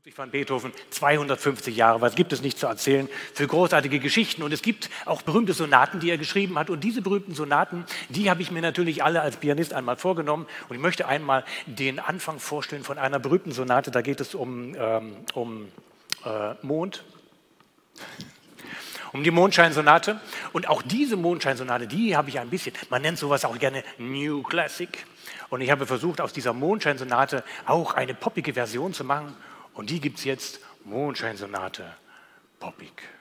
Von Beethoven 250 Jahre, was gibt es nicht zu erzählen für großartige Geschichten. Und es gibt auch berühmte Sonaten, die er geschrieben hat. Und diese berühmten Sonaten, die habe ich mir natürlich alle als Pianist einmal vorgenommen. Und ich möchte einmal den Anfang vorstellen von einer berühmten Sonate. Da geht es um Mond, um die Mondscheinsonate. Und auch diese Mondscheinsonate, die habe ich ein bisschen, man nennt sowas auch gerne New Classic. Und ich habe versucht, aus dieser Mondscheinsonate auch eine poppige Version zu machen. Und die gibt es jetzt, Mondscheinsonate, poppig.